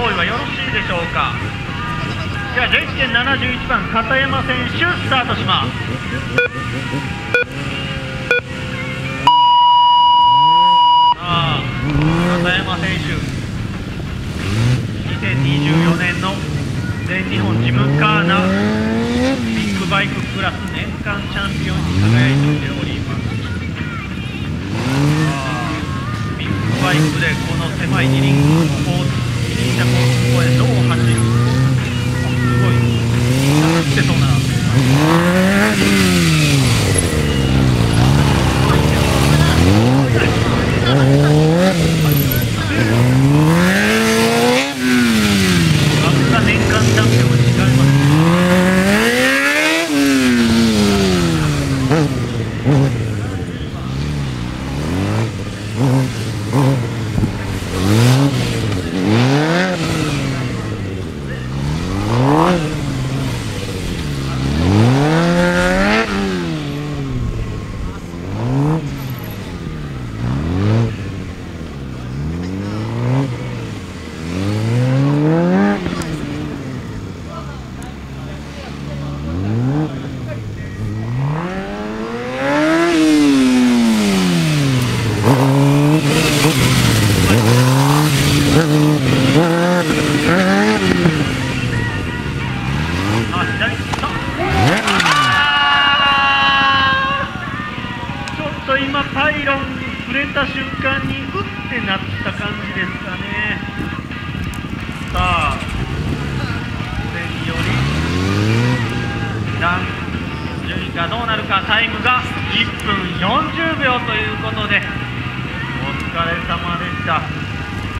用意はよろしいでしょうか。では11.71番片山選手スタートします。片山選手、2024年の全日本ジムカーナビッグバイククラス年間チャンピオンに輝いております。ビッグバイクでこの狭い二輪車コース、これどう走る、すごい走ってそうな年間チャンピオンに違います。今パイロンに触れた瞬間にうってなった感じですかね。さあこれにより順位がどうなるか。タイムが1分40秒ということでお疲れ様でした。